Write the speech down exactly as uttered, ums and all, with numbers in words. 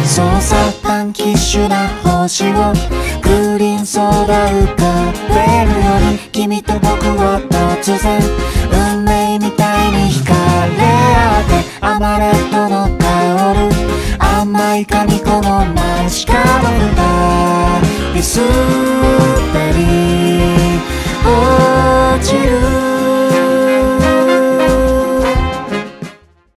そうさパンキッシュな星をグリーンソーダ浮かべるより君と僕は突然運命みたいに惹かれ合ってアマレットの香る甘い果肉のマシカロだリス